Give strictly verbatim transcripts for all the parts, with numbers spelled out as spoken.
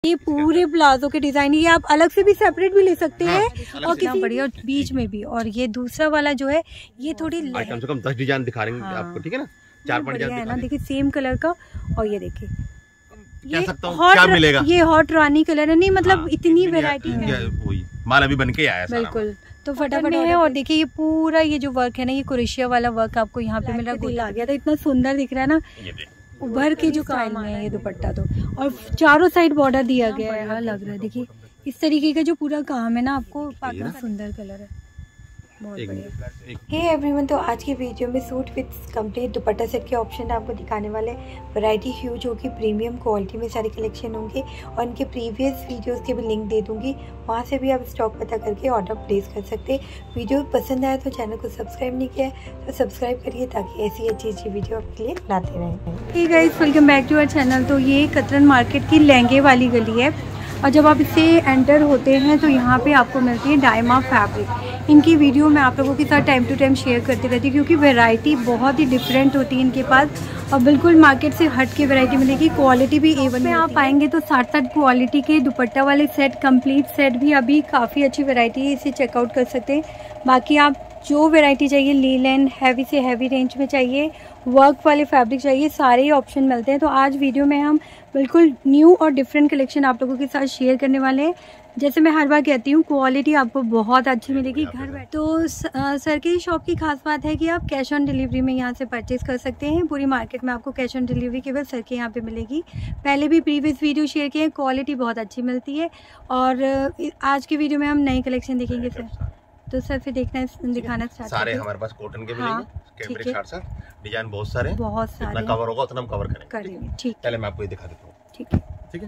ये पूरे प्लाजो के डिजाइन, ये आप अलग से भी सेपरेट भी ले सकते हैं हाँ, और किसी बढ़िया बीच में भी। और ये दूसरा वाला जो है ये थोड़ी कम से कम दस डिजाइन दिखा रहे हैं हाँ, आपको, ठीक है ना, चार पांच डिजाइन है ना। देखिए सेम कलर का, और ये देखिए ये हॉट क्या मिलेगा, ये हॉट रानी कलर है, नहीं मतलब हाँ, इतनी वैरायटी है, वही माल अभी बन के आया बिल्कुल। तो फटाफट है। और देखिए ये पूरा ये जो वर्क है ना, ये क्रोशिया वाला वर्क आपको यहाँ पे मिल रहा है, गोल आ गया था, इतना सुंदर दिख रहा है ना, उभर के जो काम है ये दुपट्टा तो। और चारों साइड बॉर्डर दिया गया है, लग रहा है देखिए इस तरीके का जो पूरा काम है ना, आपको काफी सुंदर कलर है, बहुत बढ़िया। हे एवरीवन, तो आज की वीडियो में suit with complete dupatta set के ऑप्शन आपको दिखाने वाले। वैरायटी ह्यूज होगी, प्रीमियम क्वालिटी में सारे कलेक्शन होंगे, और इनके प्रीवियस वीडियोस के भी लिंक दे दूंगी, वहां से भी आप स्टॉक पता करके ऑर्डर प्लेस कर सकते हैं। वीडियो पसंद आया तो चैनल को सब्सक्राइब नहीं किया है तो सब्सक्राइब करिए, ताकि ऐसी अच्छी अच्छी वीडियो आपके लिए लाते रहें। Hey guys, welcome back to our channel. तो ये कतरन मार्केट की लहंगे वाली गली है, और जब आप इससे एंटर होते हैं तो यहाँ पे आपको मिलती है डायमा फैब्रिक। इनकी वीडियो मैं आप लोगों के साथ टाइम टू टाइम शेयर करती रहती हूँ, क्योंकि वैरायटी बहुत ही डिफरेंट होती है इनके पास, और बिल्कुल मार्केट से हट के वैरायटी मिलेगी। क्वालिटी भी ए वन में आप आएंगे तो साठ साठ क्वालिटी के दुपट्टा वाले सेट, कंप्लीट सेट भी अभी काफ़ी अच्छी वैरायटी है, इसे चेकआउट कर सकते हैं। बाकी आप जो वैरायटी चाहिए, लीलन हैवी से हैवी रेंज में चाहिए, वर्क वाले फैब्रिक चाहिए, सारे ही ऑप्शन मिलते हैं। तो आज वीडियो में हम बिल्कुल न्यू और डिफरेंट कलेक्शन आप लोगों के साथ शेयर करने वाले हैं। जैसे मैं हर बार कहती हूँ, क्वालिटी आपको बहुत अच्छी मिलेगी घर बैठे। तो सर की शॉप की खास बात है कि आप कैश ऑन डिलीवरी में यहाँ से परचेज कर सकते हैं। पूरी मार्केट में आपको कैश ऑन डिलीवरी केवल सर के यहाँ पे मिलेगी। पहले भी प्रीवियस वीडियो शेयर किए हैं, क्वालिटी बहुत अच्छी मिलती है। और आज की वीडियो में हम नई कलेक्शन देखेंगे सर, तो सर फिर देखना दिखाना स्टार्ट सारे हमारे पास कॉटन के मिलेंगे, कैमरिक शार्ट सर, डिजाइन बहुत सारे बहुत सारे, जितना कवर होगा उतना हम कवर करेंगे, करेंगे। ठीक, पहले मैं आपको ये दिखा देता हूँ। ठीक है, ठीक है,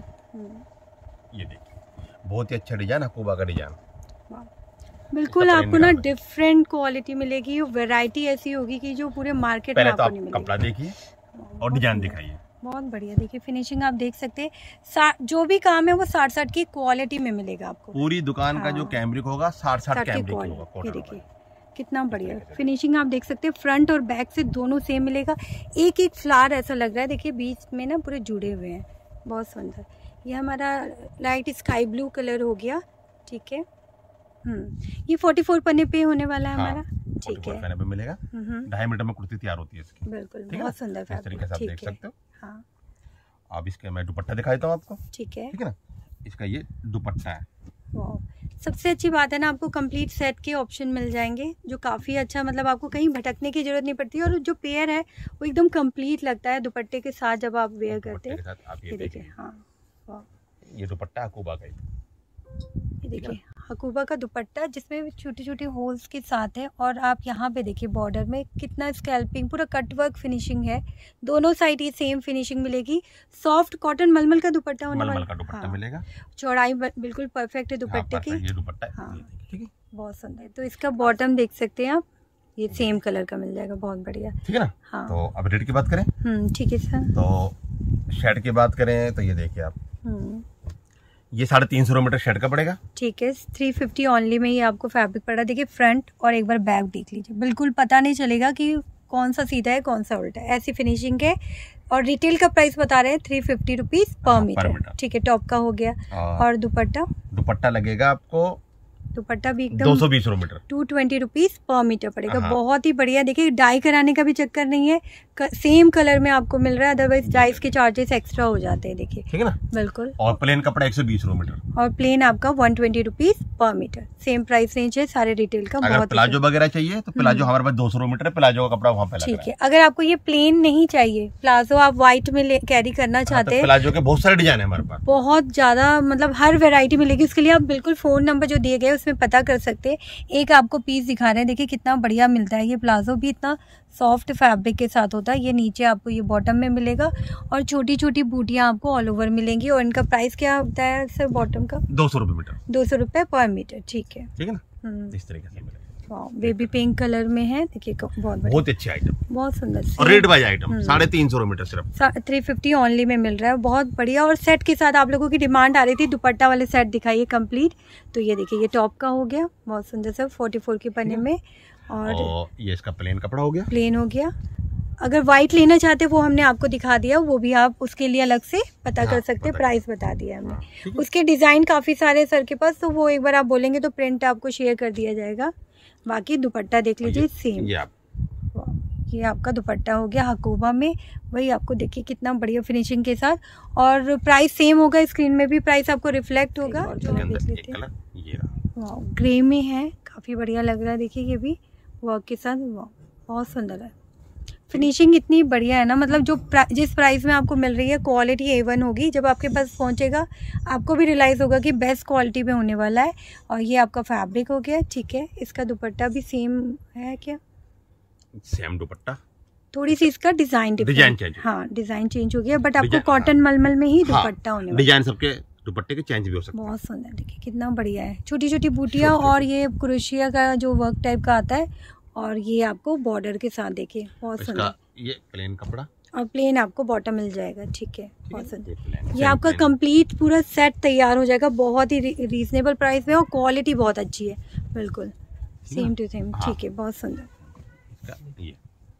ये देखिए बहुत ही अच्छा डिजाइन, हकूबा का डिजाइन, बिल्कुल आपको ना डिफरेंट क्वालिटी मिलेगी, वैरायटी ऐसी होगी कि जो पूरे मार्केट में आपको नहीं मिलेगी। कपड़ा देखिए और डिजाइन दिखाइए, बहुत बढ़िया। देखिए फिनिशिंग आप देख सकते हैं, जो भी काम है वो साठ साठ की क्वालिटी में मिलेगा आपको। पूरी दुकान हाँ। का जो कैमरिक होगा साठ साठ कैमरिक होगा। ये देखिए कितना बढ़िया फिनिशिंग आप देख सकते हैं, फ्रंट और बैक से दोनों सेम मिलेगा। एक एक फ्लावर ऐसा लग रहा है, देखिए बीच में ना पूरे जुड़े हुए हैं, बहुत सुंदर। ये हमारा लाइट स्काई ब्लू कलर हो गया, ठीक है। हम्म ये चौवालीस पन्ने पे होने वाला है हमारा, ठीक है, पन्ने पे मिलेगा। ढाई मीटर में कुर्ती तैयार होती है इसकी, बिल्कुल बहुत सुंदर फैब्रिक, ठीक है, देख सकते हो। हाँ, अब इसके मैं दुपट्टा दिखा देता हूँ आपको, ठीक है, ठीक है ना। इसका ये दुपट्टा है, सबसे अच्छी बात है ना, आपको कंप्लीट सेट के ऑप्शन मिल जाएंगे, जो काफ़ी अच्छा, मतलब आपको कहीं भटकने की जरूरत नहीं पड़ती, और जो पेयर है वो एकदम कंप्लीट लगता है दुपट्टे के साथ जब आप वेयर करते हैं। ये देखिए, हाँ ये दुपट्टा हकूबा का, ये देखिए हकूबा का दुपट्टा जिसमें छोटी छोटी होल्स के साथ है, और आप यहाँ पे देखिए बॉर्डर में कितना स्कैल्पिंग, पूरा कट वर्क फिनिशिंग है, दोनों साइड ये सेम फिनिशिंग मिलेगी। सॉफ्ट कॉटन मलमल का दुपट्टा होने वाला, मलमल का दुपट्टा मिलेगा, चौड़ाई बिल्कुल परफेक्ट है दुपट्टे की, ये दुपट्टा हाँ ठीक है, बहुत सुंदर। तो इसका बॉटम देख सकते हैं आप, ये सेम कलर का मिल जाएगा, बहुत बढ़िया, ठीक है ना। हाँ। तो अब रेट की बात करें, हम्म ठीक है सर। तो शर्ट की बात करें तो ये देखिए आप, ये साढ़े तीन सौ मीटर शर्ट का पड़ेगा, ठीक है, थ्री फिफ्टी ऑनली में ये आपको फैब्रिक पड़ा। देखिए फ्रंट और एक बार बैक देख लीजिए, बिल्कुल पता नहीं चलेगा कि कौन सा सीधा है कौन सा उल्टा है, ऐसी फिनिशिंग है। और रिटेल का प्राइस बता रहे हैं three fifty rupees per metre, ठीक है, टॉप का हो गया। और दुपट्टा, दुपट्टा लगेगा आपको, दुपट्टा भी एकदम दो सौ बीस metre, two twenty rupees per metre पड़ेगा, बहुत ही बढ़िया। देखिए डाई कराने का भी चक्कर नहीं है, सेम कलर में आपको मिल रहा है, अदरवाइज डाइस के चार्जेस एक्स्ट्रा हो जाते हैं। देखिए ठीक है ना, बिल्कुल। और प्लेन कपड़ा एक सौ बीस मीटर, और प्लेन आपका one twenty rupees per metre, same price range है सारे रिटेल का। अगर प्लाजो वगैरह चाहिए तो प्लाजो हमारे पास दो सौ मीटर है, प्लाजो का कपड़ा वहाँ पे, ठीक है। अगर आपको ये प्लेन नहीं चाहिए, प्लाजो आप व्हाइट में कैरी करना चाहते हैं, प्लाजो के बहुत सारे डिजाइन है हमारे पास, बहुत ज्यादा, मतलब हर वेरायटी मिलेगी। उसके लिए आप बिल्कुल फोन नंबर जो दिए गए उसमें पता कर सकते। एक आपको पीस दिखा रहे हैं, देखिए कितना बढ़िया मिलता है। ये प्लाजो भी इतना सॉफ्ट फैब्रिक के साथ होता है, ये नीचे आपको ये बॉटम में मिलेगा, और छोटी छोटी बूटियां आपको ऑल ओवर मिलेंगी। और इनका प्राइस क्या होता है सर बॉटम का? दो सौ रुपए मीटर, दो सौ रुपए पर मीटर, ठीक है, ठीक है ना। इस तरीके से मिलेगा, बेबी पिंक कलर में है, देखिए बहुत बहुत अच्छी आइटम, बहुत सुंदर, और रेट वाइज आइटम साढ़े तीन सौ मीटर सिर्फ थ्री फिफ्टी ऑनली में मिल रहा है, बहुत बढ़िया। और सेट के साथ आप लोगों की डिमांड आ रही थी दुपट्टा वाले सेट दिखाइए कंप्लीट, तो ये देखिए ये टॉप का हो गया, बहुत सुंदर सर, फोर्टी फोर के पन्ने में, और ये इसका प्लेन कपड़ा हो गया, प्लेन हो गया। अगर व्हाइट लेना चाहते वो हमने आपको दिखा दिया, वो भी आप उसके लिए अलग से पता हाँ, कर सकते हैं, प्राइस बता दिया हमने। हाँ, उसके डिज़ाइन काफ़ी सारे सर के पास, तो वो एक बार आप बोलेंगे तो प्रिंट आपको शेयर कर दिया जाएगा। बाकी दुपट्टा देख लीजिए सेम, ये, ये आपका दुपट्टा हो गया हकूबा में, वही आपको देखिए कितना बढ़िया फिनिशिंग के साथ, और प्राइस सेम होगा, स्क्रीन में भी प्राइस आपको रिफ्लेक्ट होगा। ग्रे में है, काफ़ी बढ़िया लग रहा है, देखिए ये भी वर्क के साथ, वाह बहुत सुंदर है। फिनिशिंग इतनी बढ़िया है ना, मतलब जो प्रा, जिस प्राइस में आपको मिल रही है क्वालिटी ए वन होगी। जब आपके पास पहुंचेगा आपको भी रियलाइज़ होगा कि बेस्ट क्वालिटी में होने वाला है। और ये आपका फैब्रिक हो गया, ठीक है। इसका दुपट्टा भी सेम है क्या? सेम दुपट्टा, थोड़ी सी इसका डिजाइन डिजाइन चेंज, हाँ डिजाइन चेंज हो गया, बट आपको कॉटन मलमल में ही दुपट्टा होने वाला है। डिजाइन सबके दुपट्टे के चेंज भी हो सकते हैं। बहुत सुंदर, देखिए कितना बढ़िया है, छोटी छोटी बूटियाँ, और ये क्रोशिया का जो वर्क टाइप का आता है, और ये आपको बॉर्डर के साथ देखिए बहुत सुंदर। ये प्लेन कपड़ा और प्लेन आपको बॉटम मिल जाएगा, ठीक है बहुत सुंदर। ये आपका कंप्लीट पूरा सेट तैयार हो जाएगा बहुत ही रीजनेबल प्राइस में, और क्वालिटी बहुत अच्छी है, बिल्कुल सेम टू सेम, ठीक है बहुत सुंदर। ये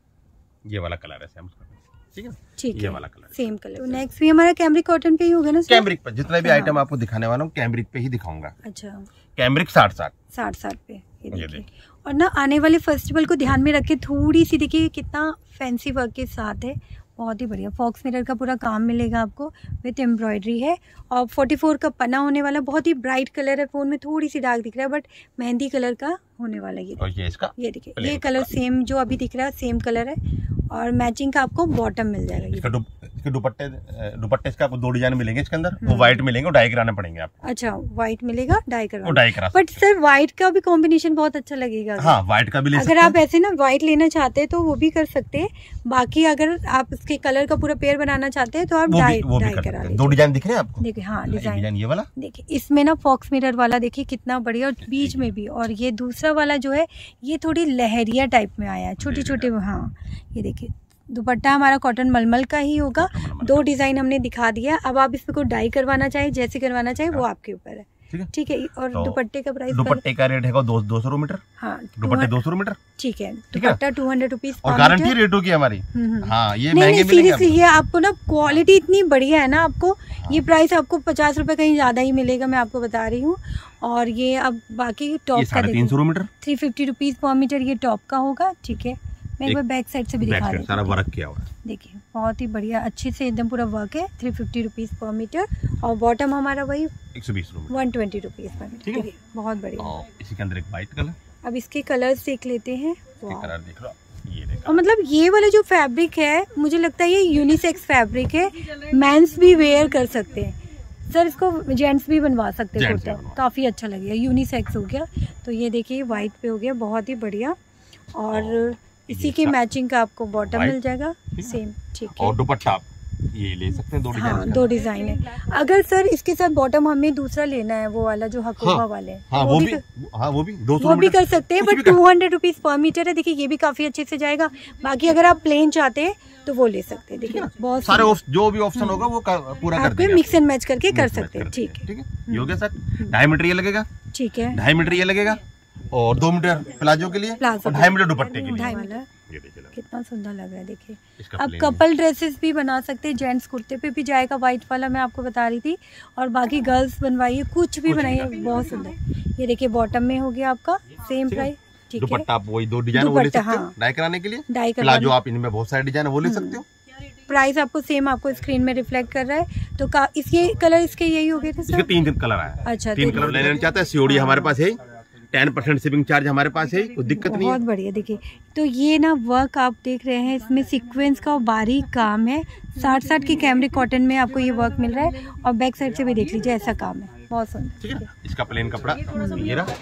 ये वाला कलर है सेम, ठीक है ठीक ये है वाला कलर सेम कलर। तो नेक्स्ट भी हमारा कैमरिक कॉटन पे ही होगा ना? कैमरिक पे जितने भी आइटम आपको दिखाने वाला हूँ कैमरिक पे ही दिखाऊंगा। अच्छा, कैमरिक साठ साठ साठ साठ पे ये देखिए। और ना आने वाले फेस्टिवल को ध्यान में रखे, थोड़ी सी देखिए कितना फैंसी वर्क के साथ है, बहुत ही बढ़िया। फॉक्स मिरर का पूरा काम मिलेगा आपको, विथ एम्ब्रॉयडरी है, और चौवालीस का पन्ना होने वाला। बहुत ही ब्राइट कलर है, फोन में थोड़ी सी डार्क दिख रहा है, बट मेहंदी कलर का होने वाला ये। और ये इसका ये देखिए, ये कलर सेम जो अभी दिख रहा है सेम कलर है, और मैचिंग का आपको बॉटम मिल जाएगा। इसका दुपट्टे दुपट्टे इसका आपको दो डिजाइन मिलेंगे इसके अंदर, वो व्हाइट मिलेंगे, और डाई कराने पड़ेंगे आपको। अच्छा, व्हाइट मिलेगा, डाई करवा, डाई करा। बट सर व्हाइट का भी कॉम्बिनेशन बहुत अच्छा लगेगा। हाँ, व्हाइट का भी ले सकते अगर आप ऐसे ना व्हाइट लेना चाहते हैं तो वो भी कर सकते हैं। बाकी अगर आप इसके कलर का पूरा पेयर बनाना चाहते हैं तो आप डाई डाई करा लीजिए। दो डिजाइन दिख रहे हैं आपको, देखिए हाँ डिजाइन ये वाला देखिए, इसमें ना फॉक्स मिरर वाला देखिए कितना बढ़िया, और बीच में भी। और ये दूसरा वाला जो है ये थोड़ी लहरिया टाइप में आया है, छोटी छोटी। हाँ ये देखिए, दुपट्टा हमारा कॉटन मलमल का ही होगा। दो डिजाइन हमने दिखा दिया, अब आप इसमें कोई डाई करवाना चाहे, जैसे करवाना चाहे वो आपके ऊपर है, ठीक है। और तो दुपट्टे का प्राइस, दुपट्टे का रेट है दो दो सौ मीटर। हाँ दुपट्टे दो सौ मीटर, ठीक है। दुपट्टा टू हंड्रेड रुपीज और गारंटी रेटों की हमारी। हाँ ये महंगे सीरियसली, ये आपको ना क्वालिटी इतनी बढ़िया है ना, आपको ये प्राइस आपको पचास रुपए कहीं ज्यादा ही मिलेगा, मैं आपको बता रही हूँ। और ये अब बाकी टॉप का तीन सौ metre, three fifty rupees per metre ये टॉप का होगा, ठीक है। मैं एक बार बैक साइड से भी दिखा रही हूँ, सारा वर्क किया हुआ है, देखिए बहुत ही बढ़िया, अच्छे से एकदम पूरा वर्क है। Three fifty rupees per metre, और बॉटम हमारा वही एक सौ बीस रुपए, one twenty rupees per metre, बहुत बढ़िया। इसी के अंदर एक व्हाइट कलर। अब इसके कलर्स देख लेते हैं, कलर देख लो, ये देखो। और मतलब ये वाला जो फैब्रिक है, मुझे लगता है ये यूनिसेक्स फैब्रिक है, मेंस भी वेयर कर सकते हैं सर, इसको जेंट्स भी बनवा सकते हैं कुर्ता, काफी अच्छा लगेगा, यूनिसेक्स हो गया। तो ये देखिए व्हाइट पे हो गया, बहुत ही बढ़िया। और इसी के मैचिंग का आपको बॉटम मिल जाएगा सेम, ठीक है। और दुपट्टा ये ले सकते हैं, दो डिजाइन। हाँ दो डिजाइन है। अगर सर इसके साथ बॉटम हमें दूसरा लेना है, वो वाला जो हकूबा हाँ, वाले हाँ, वो, वो भी हाँ वो भी दो सौ वो भी कर सकते हैं, but two hundred rupees per metre है। देखिए ये भी काफी अच्छे से जाएगा। बाकी अगर आप प्लेन चाहते हैं तो वो ले सकते हैं, देखिए बहुत सारे जो भी ऑप्शन होगा वो पूरा कर देंगे, मिक्स एंड मैच करके कर सकते हैं, ठीक है। ठीक है, ये हो गया सर। ढाई मीटर ये लगेगा, ठीक है, ढाई मीटर ये लगेगा, और दो मीटर प्लाजो के लिए, और ढाई मीटर दुपट्टे के लिए। कितना सुंदर लग रहा है, देखिए। अब कपल ड्रेसेस भी बना सकते हैं, जेंट्स कुर्ते पे भी जाएगा, व्हाइट वाला मैं आपको बता रही थी। और बाकी गर्ल्स बनवाइए, कुछ भी बनाइए, बहुत सुंदर। ये देखिए बॉटम में हो गया आपका सेम प्राइस, ठीक है। दुपट्टा आप वही दो डिजाइन वो ले सकते हो डाई कराने के लिए, डाई प्लाजो आप इनमें बहुत सारे डिजाइन वो ले सकते हो। प्राइस आपको सेम आपको स्क्रीन में रिफ्लेक्ट कर रहा है। तो का इसके कलर इसके यही हो गए थे सर? तीन कलर आया। अच्छा, तीन कलर लेना चाहता है, सीओडी हमारे पास है, टेन परसेंट शिपिंग चार्ज हमारे पास है, कोई दिक्कत नहीं है। बहुत बढ़िया, देखिए। तो ये ना वर्क आप देख रहे हैं, इसमें सीक्वेंस का बारीक काम है। साठ साठ की कैमरिक कॉटन में आपको ये वर्क मिल रहा है, और बैक साइड से भी देख लीजिए ऐसा काम है, बहुत सुंदर। इसका प्लेन कपड़ा ये रहा,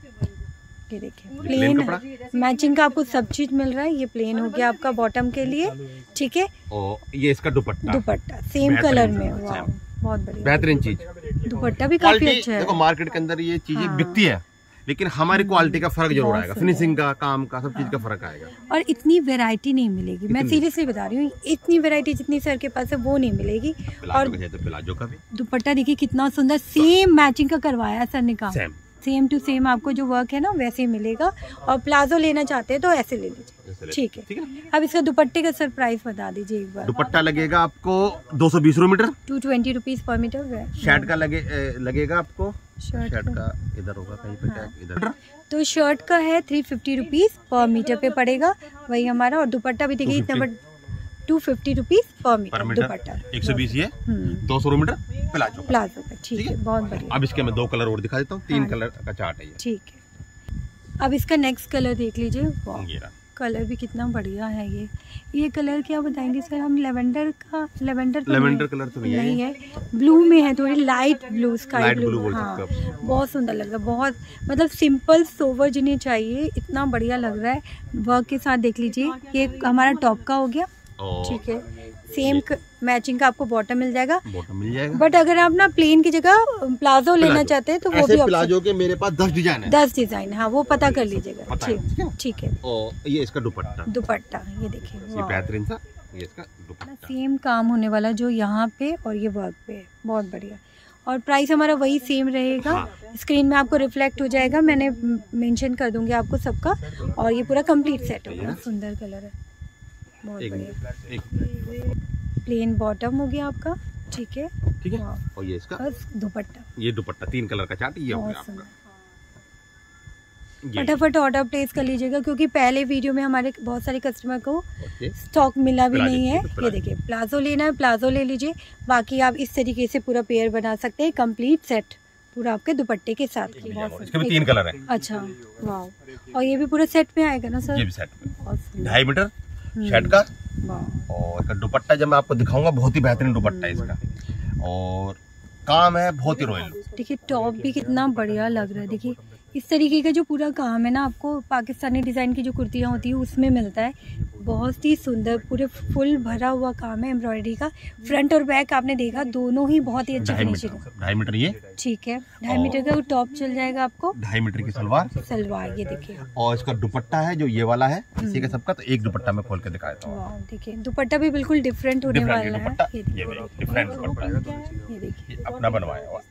ये देखिए प्लेन मैचिंग का आपको सब चीज मिल रहा है। ये प्लेन हो गया आपका बॉटम के लिए, ठीक है। और ये इसका दुपट्टा दुपट्टा सेम कलर में, वाह बहुत बढ़िया, बेहतरीन चीज। दुपट्टा भी काफी अच्छा है। देखो मार्केट के अंदर ये चीजें बिकती है, लेकिन हमारी क्वालिटी का फर्क जरूर आएगा, फिनिशिंग का, काम का, सब चीज का फर्क आएगा। और इतनी वैरायटी नहीं मिलेगी, मैं सीरियसली बता रही हूँ, इतनी वैरायटी जितनी सर के पास है वो नहीं मिलेगी। और प्लाजो का भी दुपट्टा देखिए कितना सुंदर, सेम मैचिंग का करवाया सर ने काम, सेम टू सेम आपको जो वर्क है ना वैसे ही मिलेगा। और प्लाजो लेना चाहते हैं तो ऐसे ले लीजिए, ठीक है। अब इसका दुपट्टे का सर प्राइस बता दीजिए एक बार। दुपट्टा लगेगा आपको दो सौ बीस metre, two twenty rupees per metre. Shirt का लगे लगेगा आपको, शर्ट, शर्ट का इधर होगा कहीं पे, हाँ। इधर तो शर्ट का है three fifty rupees per metre पे पड़ेगा वही हमारा। और दुपट्टा भी देखिए इतना बड़ा, two fifty rupees per metre dupatta. एक सौ बीस ये दो सौ मीटर प्लाजो प्लाजो का, ठीक है, बहुत बढ़िया। अब इसके मैं दो कलर और दिखा देता हूँ, तीन हाँ। कलर का चार्ट है ये, ठीक है। अब इसका नेक्स्ट कलर देख लीजिए, कलर भी कितना बढ़िया है। ये ये कलर क्या बताएंगे सर हम? लेवेंडर का, लेवेंडर तो लेवेंडर कलर तो नहीं है, नहीं है, ब्लू में है, थोड़ी लाइट ब्लू, स्काई ब्लू, हाँ बहुत सुंदर लग रहा है, बहुत मतलब सिंपल सोवर जिन्हें चाहिए इतना बढ़िया लग रहा है। वर्क के साथ देख लीजिए, ये हमारा टॉप का हो गया, ठीक है। सेम मैचिंग का आपको बॉटम मिल जाएगा, बॉटम मिल जाएगा। बट अगर आप ना प्लेन की जगह प्लाजो लेना चाहते हैं तो वो भी प्लाजो के मेरे पास दस डिजाइन है, दस डिजाइन, हाँ वो पता कर लीजिएगा, ठीक ठीक है। और ये इसका दुपट्टा, दुपट्टा ये देखिए बेहतरीन सा, ये इसका दुपट्टा सेम काम होने वाला जो यहाँ पे और ये वर्क पे है, बहुत बढ़िया। और प्राइस हमारा वही सेम रहेगा, हाँ। स्क्रीन में आपको रिफ्लेक्ट हो जाएगा, मैंने मेंशन कर दूंगी आपको सबका। और ये पूरा कंप्लीट सेट होगा, सुंदर कलर है, बहुत बढ़िया। प्लेन बॉटम हो गया आपका, ठीक है, ठीक है। और ये इसका दुपट्टा, ये दुपट्टा तीन कलर का चार्ट ये हो गया आपका। फटाफट ऑर्डर प्लेस कर लीजिएगा क्योंकि पहले वीडियो में हमारे बहुत सारे कस्टमर को स्टॉक मिला भी नहीं है। ये देखिए प्लाजो लेना है प्लाजो ले लीजिए, बाकी आप इस तरीके से पूरा पेयर बना सकते हैं, कंप्लीट सेट पूरा आपके दुपट्टे के साथ। इसके भी तीन कलर है, अच्छा वाह। और ये भी पूरा सेट में आएगा ना सर? ये भी सेट में ढाई मीटर शर्ट का। और इसका दुपट्टा जब मैं आपको दिखाऊंगा, बहुत ही बेहतरीन दुपट्टा है इसका, और काम है बहुत ही रॉयल। देखिए टॉप भी कितना बढ़िया लग रहा है, देखिए इस तरीके का जो पूरा काम है ना आपको पाकिस्तानी डिज़ाइन की जो कुर्तियाँ होती है उसमें मिलता है, बहुत ही सुंदर पूरे फुल भरा हुआ काम है एम्ब्रॉयडरी का। फ्रंट और बैक आपने देखा दोनों ही बहुत ही अच्छी फिनिशिंग है। ढाई मीटर ये, ठीक है, ढाई मीटर का टॉप चल जाएगा आपको, ढाई मीटर की सलवार, सलवार ये देखिए। और इसका दुपट्टा है जो ये वाला है इसी का सबका, तो एक दुपट्टा मैं खोल के दिखा देता हूँ। देखिए दुपट्टा भी बिल्कुल डिफरेंट होने वाला है, डिफरेंट दुपट्टा, ये देखिए अपना बनवाया हुआ।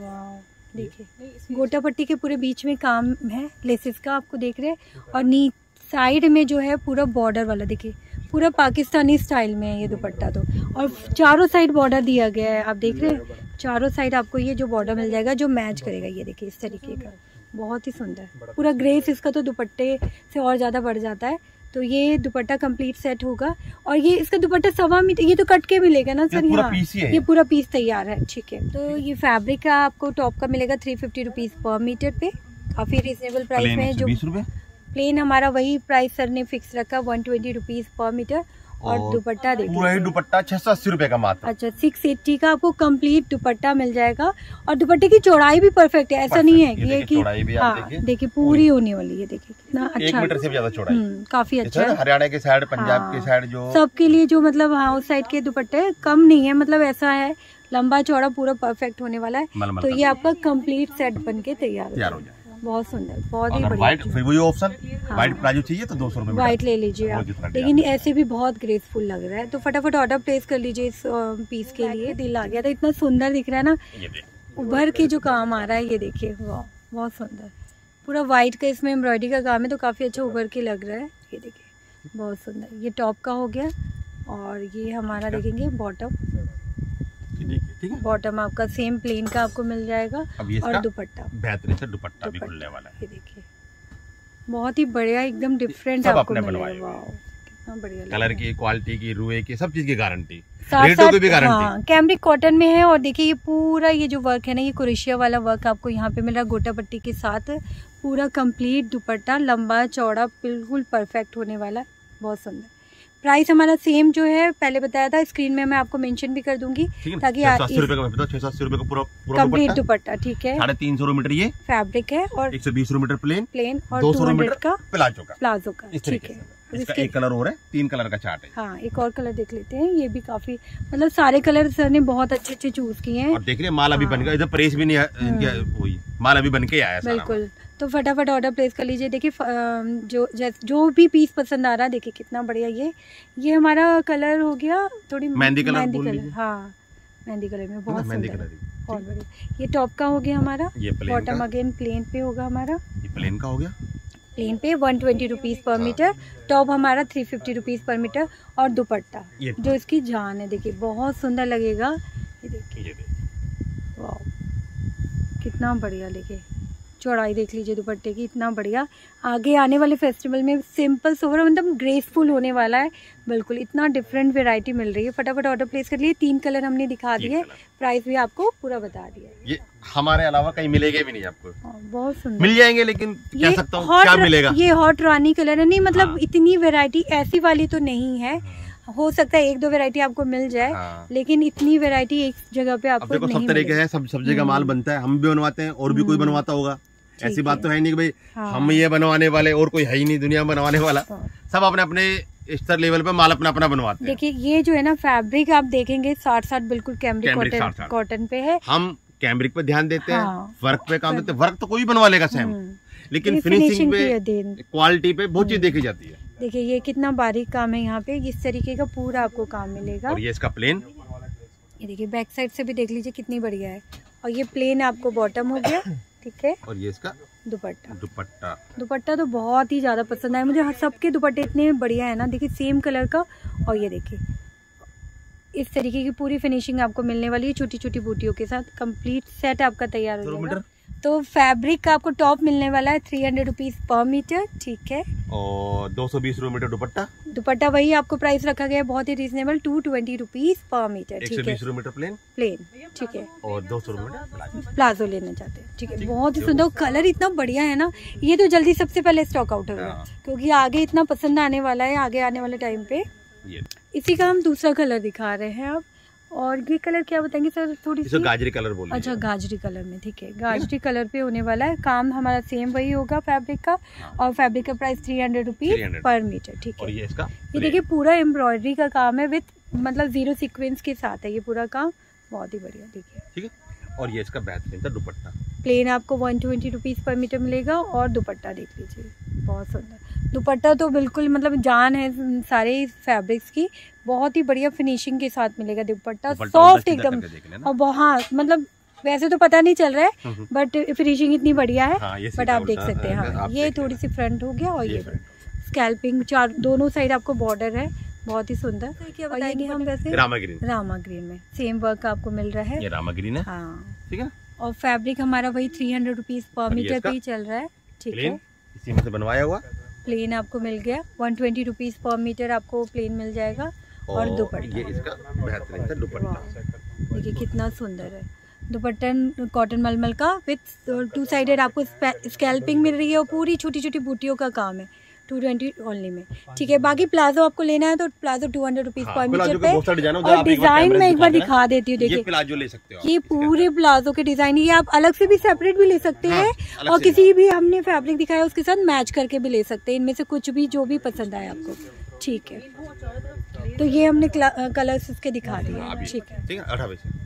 देखिए गोटा पट्टी के पूरे बीच में काम है लेसेस का, आपको देख रहे हैं। और नी साइड में जो है पूरा बॉर्डर वाला, देखिए पूरा पाकिस्तानी स्टाइल में है ये दुपट्टा तो। और चारों साइड बॉर्डर दिया गया है, आप देख रहे हैं चारों साइड आपको ये जो बॉर्डर मिल जाएगा जो मैच करेगा, ये देखिए इस तरीके का, बहुत ही सुंदर। पूरा ग्रेस इसका तो दुपट्टे से और ज़्यादा बढ़ जाता है। तो ये दुपट्टा कंप्लीट सेट होगा। और ये इसका दुपट्टा सवा मीटर, ये तो कट के मिलेगा ना सर? पूरा पीस है, ये पूरा पीस तैयार है, ठीक है। तो ये फैब्रिक का आपको टॉप का मिलेगा three fifty rupees per metre पे, काफी रिजनेबल प्राइस में। जो प्लेन हमारा वही प्राइस सर ने फिक्स रखा, one twenty rupees per metre. और दुपट्टा देखिए पूरा ही दुपट्टा छह सौ अस्सी रुपए का मात्र। अच्छा, सिक्स एट्टी का आपको कंप्लीट दुपट्टा मिल जाएगा। और दुपट्टे की चौड़ाई भी परफेक्ट है, ऐसा नहीं है कि ये कि हाँ देखिए पूरी होने वाली है, देखिए कितना अच्छा, एक मीटर से भी ज्यादा चौड़ाई, काफी अच्छा है। हरियाणा के साइड, पंजाब के साइड जो सबके लिए जो मतलब हाँ उस साइड के दुपट्टे कम नहीं है, मतलब ऐसा है लंबा चौड़ा पूरा परफेक्ट होने वाला है। तो ये आपका कंप्लीट सेट बन के तैयार हो जाए, बहुत सुंदर, बहुत ही बढ़िया। फिर वही ऑप्शन व्हाइट प्लाजो चाहिए तो दो सौ रुपए व्हाइट ले लीजिए आप, लेकिन ऐसे भी बहुत ग्रेसफुल लग रहा है। तो फटाफट ऑर्डर प्लेस कर लीजिए इस पीस के लिए। दिल आ गया था, इतना सुंदर दिख रहा है ना, उभर के जो काम आ रहा है ये देखिए, वाह बहुत सुंदर। पूरा व्हाइट का इसमें एम्ब्रॉयडरी का काम है तो काफी अच्छा उभर के लग रहा है, ये देखिए बहुत सुंदर। ये टॉप का हो गया और ये हमारा देखेंगे बॉटम, ठीक है। बॉटम आपका सेम प्लेन का आपको मिल जाएगा। और दुपट्टा बेहतरीन से दुपट्टा भी खुलने वाला है, ये देखिए बहुत ही बढ़िया, एकदम डिफरेंट आपको मिलेगा। वाओ कितना बढ़िया, कलर की, क्वालिटी की, रुए की, सब चीज की गारंटी, रेटों की भी गारंटी। हाँ, कैमरिक कॉटन में है। और देखिए ये पूरा ये जो वर्क है ना, ये कुरेशिया वाला वर्क आपको यहाँ पे मिल रहा है गोटा पट्टी के साथ। पूरा कंप्लीट दुपट्टा लंबा चौड़ा बिल्कुल परफेक्ट होने वाला, बहुत सुंदर। प्राइस हमारा सेम जो है पहले बताया था, स्क्रीन में मैं आपको मेंशन भी कर दूंगी ताकि छह सौ अस्सी रुपए का पूरा कंप्लीट दुपट्टा, ठीक है। साढ़े तीन सौ मीटर ये फैब्रिक है और एक सौ बीस मीटर प्लेन प्लेन और दो सौ मीटर का प्लाजो का प्लाजो का, ठीक है। इसका एक कलर और है, तीन कलर का चार्ट है। हाँ एक और कलर देख लेते हैं, ये भी काफी मतलब सारे कलर सर ने बहुत अच्छे अच्छे चूज किए हैं। और देख रहे हैं माल अभी बन गया, इधर प्रेस भी नहीं है, वही माल अभी बन के आया है बिल्कुल। तो फटाफट ऑर्डर प्लेस कर लीजिए। देखिए जो जो भी पीस पसंद आ रहा है, देखिए कितना बढ़िया। ये ये हमारा कलर हो गया थोड़ी मेहंदी कलर, मेहंदी कलर, हाँ मेहंदी कलर में बहुत सुंदर। बहुत बढ़िया। ये टॉप का हो गया हमारा, ये प्लेन बॉटम का। अगेन प्लेन पे होगा हमारा, ये प्लेन का हो गया, प्लेन पे one twenty rupees per metre, top हमारा three fifty rupees per metre, और दुपट्टा ये जो इसकी जान है, देखिए बहुत सुंदर लगेगा। ये देखिए, ये देखिए वाह कितना बढ़िया, देखिए चौड़ाई देख लीजिए दुपट्टे की, इतना बढ़िया। आगे आने वाले फेस्टिवल में सिंपल सोवर मतलब ग्रेसफुल होने वाला है, बिल्कुल इतना डिफरेंट वैरायटी मिल रही है। फटाफट ऑर्डर प्लेस कर लिए। तीन कलर हमने दिखा दिए, प्राइस भी आपको पूरा बता दिया। ये हमारे अलावा कहीं मिलेगा भी नहीं आपको। हाँ, बहुत सुंदर मिल जाएंगे, लेकिन ये कह सकता हूँ हॉट क्या मिलेगा। ये हॉट रानी कलर है, नहीं मतलब हाँ। इतनी वैरायटी ऐसी वाली तो नहीं है, हो सकता है एक दो वैरायटी आपको मिल जाए, हाँ। लेकिन इतनी वैरायटी एक जगह पे आपको अब देखो नहीं सब तरह के मिलेगी। है, सब सब जगह माल बनता है, हम भी बनवाते हैं और भी कोई बनवाता होगा। ऐसी बात तो है नहीं कि भाई हाँ। हम ये बनवाने वाले और कोई है ही नहीं दुनिया में बनवाने वाला। हाँ। सब अपने अपने स्तर लेवल पे माल अपना अपना बनवाते हैं। देखिए ये जो है ना फैब्रिक आप देखेंगे साठ साठ बिल्कुल कैमरिक कैमरिक कॉटन साठ साठ। कॉटन पे है। हम कैमरिक पे ध्यान देते हाँ। हैं, वर्क पे काम देते हैं। वर्क तो कोई बनवा लेगा सेम, लेकिन ये फिनिशिंग finishing पे, पे देन। क्वालिटी पे बहुत चीज देखी जाती है। देखिए ये कितना बारीक काम है, यहाँ पे इस तरीके का पूरा आपको काम मिलेगा। और ये इसका प्लेन, ये देखिए बैक साइड से भी देख लीजिए कितनी बढ़िया है। और ये प्लेन आपको बॉटम हो गया, ठीक है। और ये इसका दुपट्टा, दुपट्टा। दुपट्टा तो बहुत ही ज्यादा पसंद आया मुझे, सबके दुपट्टे इतने बढ़िया है ना, देखिए सेम कलर का। और ये देखिए इस तरीके की पूरी फिनिशिंग आपको मिलने वाली है, छोटी छोटी बूटियों के साथ कंप्लीट सेट आपका तैयार हो जाएगा। तो फैब्रिक का आपको टॉप मिलने वाला है three hundred rupees per metre, ठीक है। और दो सौ बीस रुपए मीटर दुपट्टा, दुपट्टा वही आपको प्राइस रखा गया है बहुत ही reasonable, two twenty rupees per metre, एक सौ ठीक है। बीस रुपए मीटर प्लेन, प्लेन, ठीक है। और दो सौ रुपए मीटर प्लाजो लेना चाहते हैं, ठीक है। बहुत ही सुंदर, कलर इतना बढ़िया है ना, ये तो जल्दी सबसे पहले स्टॉक आउट होगा, हाँ। क्योंकि आगे इतना पसंद आने वाला है आगे आने वाले टाइम पे। ये इसी का हम दूसरा कलर दिखा रहे हैं अब। और ये कलर क्या बताएंगे सर, थोड़ी इसे सी गाजरी कलर बोलिए। अच्छा गाजरी कलर में, ठीक है। गाजरी कलर पे होने वाला है काम, हमारा सेम वही होगा फैब्रिक का। और फैब्रिक का price three hundred rupees per metre, ठीक और है। ये इसका ये देखिए पूरा एम्ब्रॉयडरी का काम है विथ मतलब जीरो सीक्वेंस के साथ है ये पूरा काम, बहुत ही बढ़िया, देखिए। ठीक है। और ये इसका बेहतरीन था दुपट्टा, प्लेन आपको one twenty rupees per metre मिलेगा। और दुपट्टा देख लीजिए, बहुत सुंदर दुपट्टा, तो बिल्कुल मतलब जान है सारे फैब्रिक्स की, बहुत ही बढ़िया फिनिशिंग के साथ मिलेगा दुपट्टा, सॉफ्ट एकदम। और हाँ मतलब वैसे तो पता नहीं चल रहा है बट फिनिशिंग इतनी बढ़िया है। हाँ, बट आप देख सकते हैं, हाँ ये थोड़ी सी फ्रंट हो गया। और ये स्कैल्पिंग चार दोनों साइड आपको बॉर्डर है, बहुत ही सुंदर। क्या बताएंगे हम वैसे, रामा ग्रीन, रामा ग्रीन में सेम वर्क आपको मिल रहा है, ये रामा ग्रीन है, हाँ ठीक है। और फैब्रिक हमारा वही three hundred rupees per metre पे ही चल रहा है, ठीक है। इसी में से बनवाया हुआ प्लेन आपको मिल गया one twenty rupees per metre आपको प्लेन मिल जाएगा। और दुपट्टा, ये इसका बेहतरीन था दुपट्टा, देखिए कितना सुंदर है दुपट्टा, कॉटन मलमल का विथ टू साइडेड आपको स्कैल्पिंग मिल रही है और पूरी छोटी छोटी बूटियों का काम है, टू ट्वेंटी ओनली में, ठीक है। बाकी प्लाजो आपको लेना है तो palazzo two hundred rupees per metre पे। और डिजाइन में एक बार दिखा देती हूँ, देखिए प्लाजो ले सकते हो ये पूरे प्लाजो के डिजाइन, ये आप अलग से भी सेपरेट भी ले सकते हैं और किसी भी हमने फैब्रिक दिखाया उसके साथ मैच करके भी ले सकते हैं, इनमें से कुछ भी जो भी पसंद आए आपको, ठीक है। तो ये हमने कलर्स इसके दिखा दिए, ठीक है। ठीक है। अठारह